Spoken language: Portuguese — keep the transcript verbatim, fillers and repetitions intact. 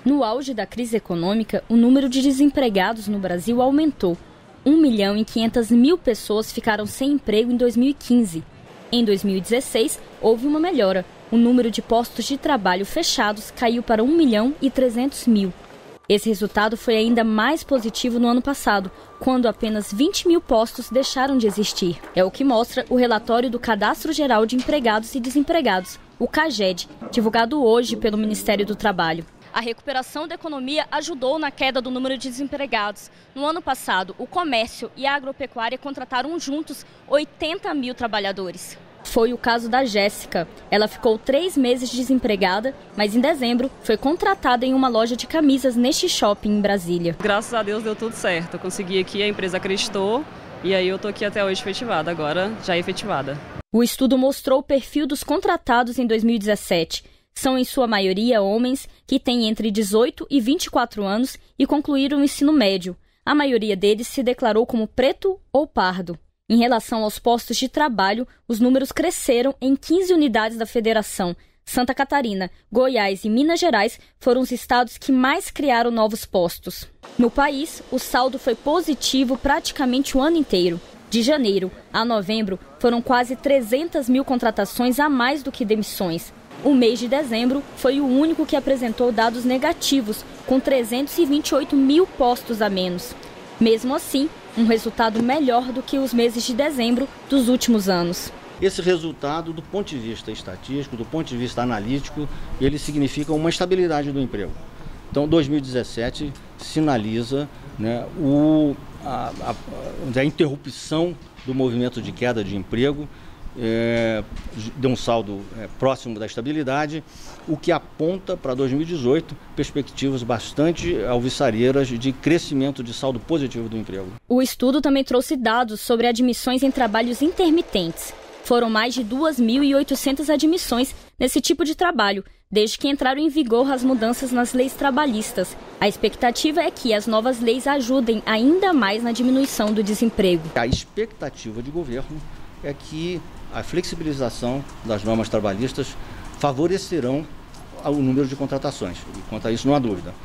No auge da crise econômica, o número de desempregados no Brasil aumentou. um milhão e quinhentas mil pessoas ficaram sem emprego em dois mil e quinze. Em dois mil e dezesseis, houve uma melhora. O número de postos de trabalho fechados caiu para um milhão e trezentos mil. Esse resultado foi ainda mais positivo no ano passado, quando apenas vinte mil postos deixaram de existir. É o que mostra o relatório do Cadastro Geral de Empregados e Desempregados, o CAGED, divulgado hoje pelo Ministério do Trabalho. A recuperação da economia ajudou na queda do número de desempregados. No ano passado, o comércio e a agropecuária contrataram juntos oitenta mil trabalhadores. Foi o caso da Jéssica. Ela ficou três meses desempregada, mas em dezembro foi contratada em uma loja de camisas neste shopping em Brasília. Graças a Deus deu tudo certo. Eu consegui aqui, a empresa acreditou e aí eu estou aqui até hoje efetivada, agora já efetivada. O estudo mostrou o perfil dos contratados em dois mil e dezessete. São, em sua maioria, homens que têm entre dezoito e vinte e quatro anos e concluíram o ensino médio. A maioria deles se declarou como preto ou pardo. Em relação aos postos de trabalho, os números cresceram em quinze unidades da federação. Santa Catarina, Goiás e Minas Gerais foram os estados que mais criaram novos postos. No país, o saldo foi positivo praticamente o ano inteiro. De janeiro a novembro, foram quase trezentas mil contratações a mais do que demissões. O mês de dezembro foi o único que apresentou dados negativos, com trezentos e vinte e oito mil postos a menos. Mesmo assim, um resultado melhor do que os meses de dezembro dos últimos anos. Esse resultado, do ponto de vista estatístico, do ponto de vista analítico, ele significa uma estabilidade do emprego. Então, dois mil e dezessete sinaliza, né, o, a, a, a interrupção do movimento de queda de emprego, é, deu um saldo é, próximo da estabilidade, o que aponta para dois mil e dezoito perspectivas bastante alvissareiras de crescimento de saldo positivo do emprego. O estudo também trouxe dados sobre admissões em trabalhos intermitentes. Foram mais de duas mil e oitocentas admissões nesse tipo de trabalho, desde que entraram em vigor as mudanças nas leis trabalhistas. A expectativa é que as novas leis ajudem ainda mais na diminuição do desemprego. A expectativa de governo é que a flexibilização das normas trabalhistas favorecerão o número de contratações. E quanto a isso, não há dúvida.